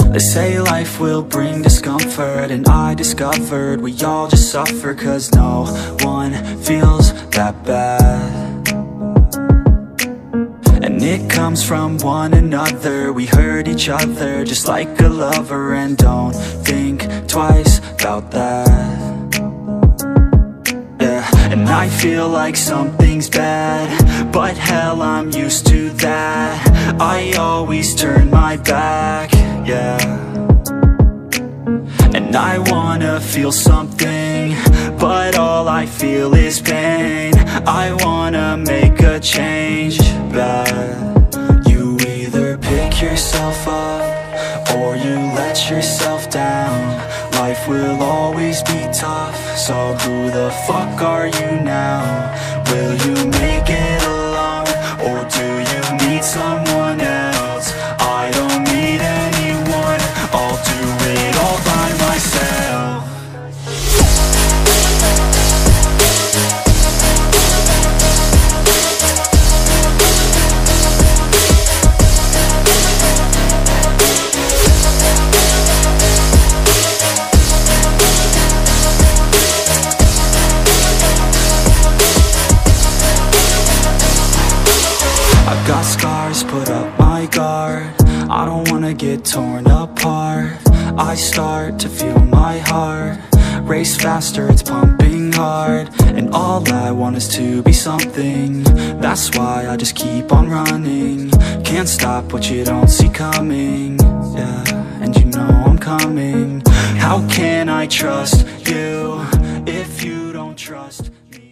They say life will bring discomfort, and I discovered we all just suffer, 'cause no one feels that bad. And it comes from one another. We hurt each other just like a lover, and don't think twice about that. Yeah, and I feel like something's bad, but hell, I'm used to that. I always turn my back, yeah. And I wanna feel something, but all I feel is pain. I wanna make a change, but you either pick yourself up or you let yourself down. Life will always be tough, so who the fuck are you now? Will you make it alone, or do you need someone else? I don't need anyone, I'll do it all by myself. I've got scars, put up my guard. I don't wanna get torn apart. I start to feel my heart race faster, it's pumping hard. And all I want is to be something. That's why I just keep on running. Can't stop what you don't see coming. Yeah, and you know I'm coming. How can I trust you if you don't trust me?